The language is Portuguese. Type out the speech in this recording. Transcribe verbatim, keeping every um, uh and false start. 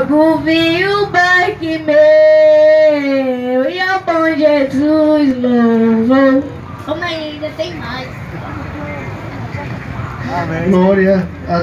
Logo vi o barque meu e ao bom Jesus louvou. Como ainda tem mais. Amém. Glória a